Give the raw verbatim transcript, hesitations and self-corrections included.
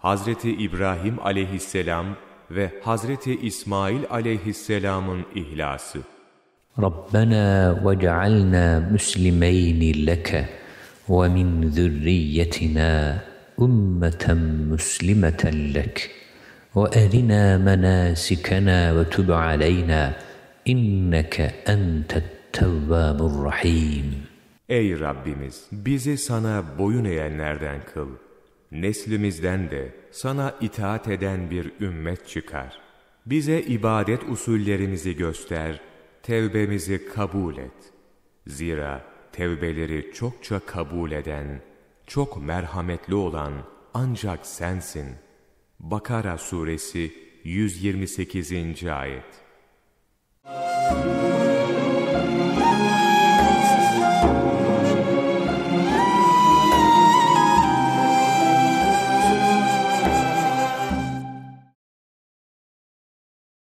Hazreti İbrahim aleyhisselam ve Hazreti İsmail aleyhisselamın ihlası. Rabbena vec'alna muslimeyni leke ve min zürriyetina ummeten muslimeten lek ve erina menasikena ve tub aleyna inneke entet tevvabur rahim. Ey Rabbimiz! Bizi sana boyun eğenlerden kıl. Neslimizden de sana itaat eden bir ümmet çıkar. Bize ibadet usullerimizi göster, tevbemizi kabul et. Zira tevbeleri çokça kabul eden, çok merhametli olan ancak sensin. Bakara suresi yüz yirmi sekizinci ayet.